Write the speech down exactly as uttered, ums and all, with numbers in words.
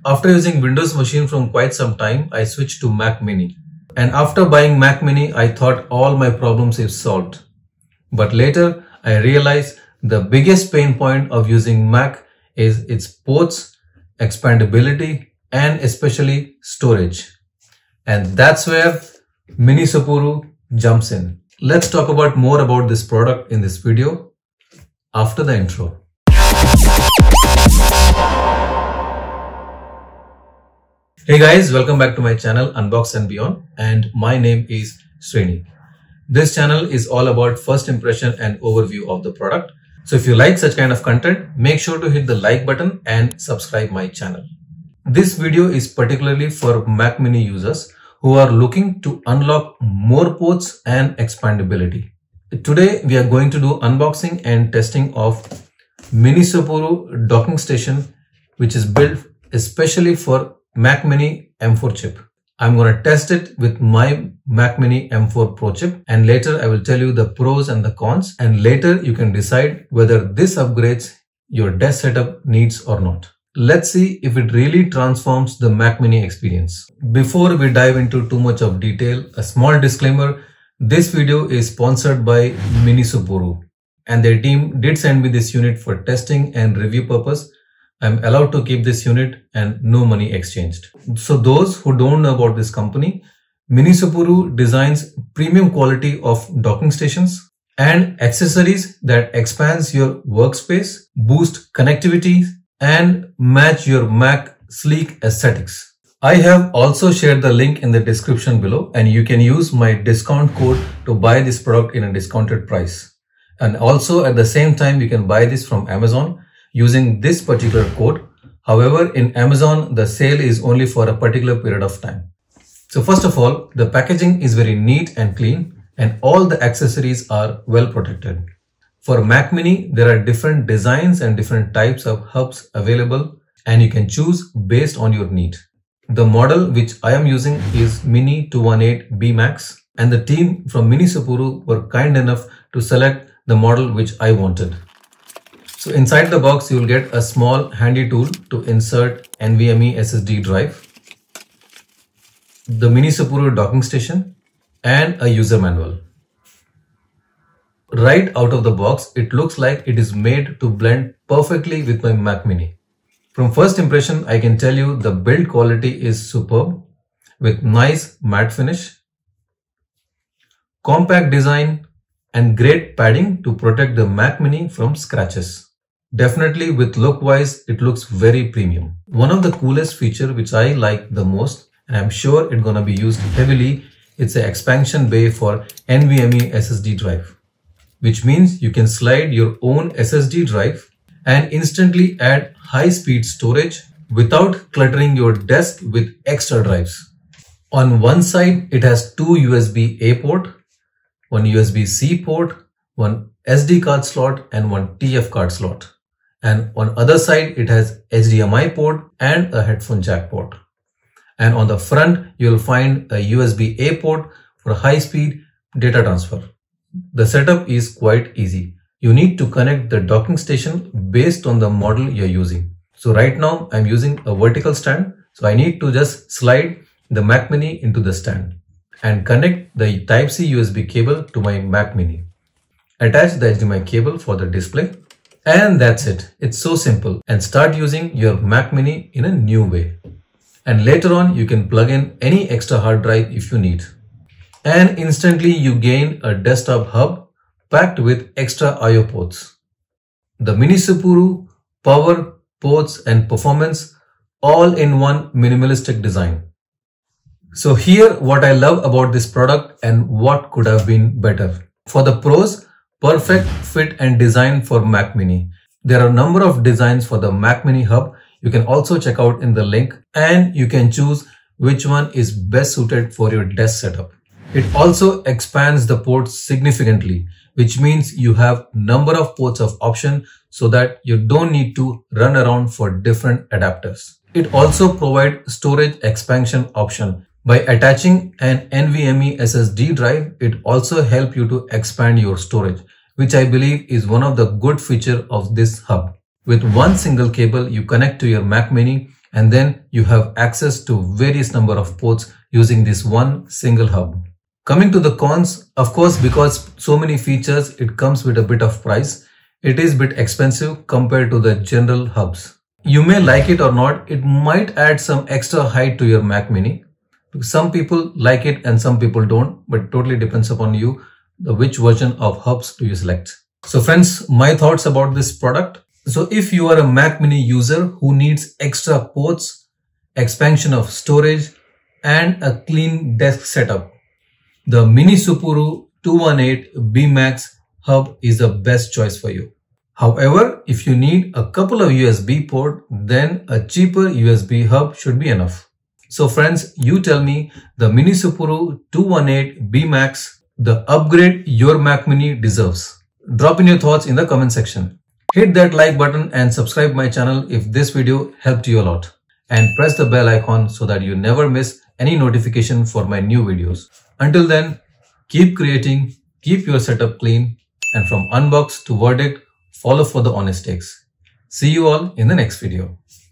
After using Windows machine from quite some time, I switched to Mac Mini. And after buying Mac Mini, I thought all my problems is solved. But later, I realized the biggest pain point of using Mac is its ports, expandability, and especially storage. And that's where Minisopuru jumps in. Let's talk about more about this product in this video after the intro. Hey guys, welcome back to my channel Unbox and Beyond, and my name is Srini. This channel is all about first impression and overview of the product. So if you like such kind of content, make sure to hit the like button and subscribe my channel. This video is particularly for Mac Mini users who are looking to unlock more ports and expandability. Today we are going to do unboxing and testing of Minisopuru Docking Station, which is built especially for Mac Mini M four chip. I'm going to test it with my Mac Mini M four Pro chip, and later I will tell you the pros and the cons, and later you can decide whether this upgrades your desk setup needs or not. Let's see if it really transforms the Mac Mini experience. Before we dive into too much of detail, a small disclaimer: this video is sponsored by Minisopuru, and their team did send me this unit for testing and review purpose. I'm allowed to keep this unit and no money exchanged. So those who don't know about this company, Minisopuru designs premium quality of docking stations and accessories that expands your workspace, boost connectivity, and match your Mac sleek aesthetics. I have also shared the link in the description below, and you can use my discount code to buy this product in a discounted price. And also at the same time, you can buy this from Amazon using this particular code. However, in Amazon, the sale is only for a particular period of time. So first of all, the packaging is very neat and clean, and all the accessories are well protected. For Mac Mini, there are different designs and different types of hubs available, and you can choose based on your need. The model which I am using is Mini two eighteen B Max, and the team from Minisopuru were kind enough to select the model which I wanted. So inside the box, you will get a small handy tool to insert NVMe S S D drive, the Minisopuru docking station, and a user manual. Right out of the box, it looks like it is made to blend perfectly with my Mac Mini. From first impression, I can tell you the build quality is superb with nice matte finish, compact design, and great padding to protect the Mac Mini from scratches. Definitely with look wise, it looks very premium. One of the coolest feature which I like the most, and I'm sure it's gonna be used heavily, it's an expansion bay for NVMe S S D drive, which means you can slide your own S S D drive and instantly add high speed storage without cluttering your desk with extra drives. On one side, it has two U S B A port, one U S B C port, one S D card slot, and one T F card slot. And on other side, it has H D M I port and a headphone jack port. And on the front, you'll find a U S B A port for high-speed data transfer. The setup is quite easy. You need to connect the docking station based on the model you're using. So right now, I'm using a vertical stand. So I need to just slide the Mac Mini into the stand and connect the Type C U S B cable to my Mac Mini. Attach the H D M I cable for the display. And that's it. It's so simple, and start using your Mac Mini in a new way. And later on, you can plug in any extra hard drive if you need. And instantly you gain a desktop hub packed with extra I O ports. The Minisopuru power, ports, and performance all in one minimalistic design. So here what I love about this product and what could have been better. For the pros, perfect fit and design for Mac Mini. There are a number of designs for the Mac Mini hub. You can also check out in the link, and you can choose which one is best suited for your desk setup. It also expands the ports significantly, which means you have number of ports of option so that you don't need to run around for different adapters. It also provides storage expansion option. By attaching an NVMe S S D drive, it also helps you to expand your storage, which I believe is one of the good features of this hub. With one single cable, you connect to your Mac Mini and then you have access to various number of ports using this one single hub. Coming to the cons, of course, because so many features, it comes with a bit of price. It is a bit expensive compared to the general hubs. You may like it or not, it might add some extra height to your Mac Mini. Some people like it and some people don't, but it totally depends upon you, the which version of hubs do you select. So friends, my thoughts about this product. So if you are a Mac Mini user who needs extra ports, expansion of storage, and a clean desk setup, the Minisopuru two eighteen B Max hub is the best choice for you. However, if you need a couple of U S B ports, then a cheaper U S B hub should be enough. So friends, you tell me, the Minisopuru two eighteen B Max, the upgrade your Mac Mini deserves. Drop in your thoughts in the comment section. Hit that like button and subscribe my channel if this video helped you a lot. And press the bell icon so that you never miss any notification for my new videos. Until then, keep creating, keep your setup clean, and from unbox to verdict, follow for the honest takes. See you all in the next video.